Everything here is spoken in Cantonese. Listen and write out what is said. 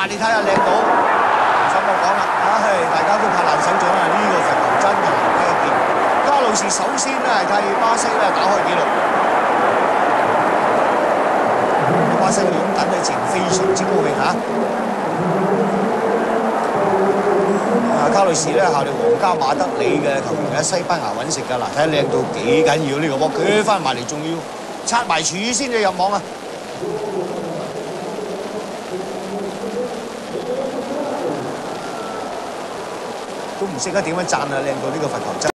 你睇下靚到，唔使我講啦，大家都拍爛手掌啊！呢個罰球真係難得一見。卡路士首先咧係替巴西咧打開紀錄，巴西嘅擁躉咧自然非常之高興嚇。卡路士咧效力皇家馬德里嘅球員喺西班牙揾食㗎嗱，睇下靚到幾緊要呢個波，佢翻埋嚟仲要擦埋柱先至入網啊！都唔識得點樣讚啊！靚到呢個罰球真。